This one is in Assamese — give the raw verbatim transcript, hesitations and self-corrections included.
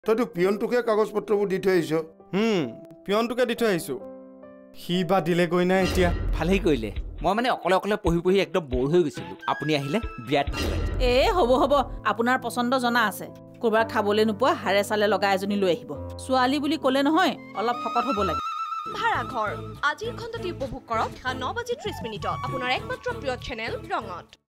তইতো পিয়নটোকে কাগজ পত্ৰবোৰ দি থৈ আহিছ হুম পিয়নটোকে দি থৈ আহিছোঁ সি বা দিলেগৈ নাই এতিয়া ভালেই কৰিলে মই মানে অকলে অকলে পঢ়ি পঢ়ি একদম বৰ হৈ গৈছিলোঁ আপুনি আহিলে বিৰাট ভাল লাগে এ হ'ব হ'ব আপোনাৰ পচন্দ জনা আছে ক'ৰবাত খাবলৈ নোপোৱা হাৰে চালে লগা এজনী লৈ আহিব ছোৱালী বুলি ক'লে নহয় অলপ শকত হ'ব লাগে ভাড়াঘৰ আজিৰ খণ্ডটি উপভোগ কৰক ন বাজি ত্ৰিশ মিনিটত আপোনাৰ একমাত্ৰ প্ৰিয় চেনেল ৰঙত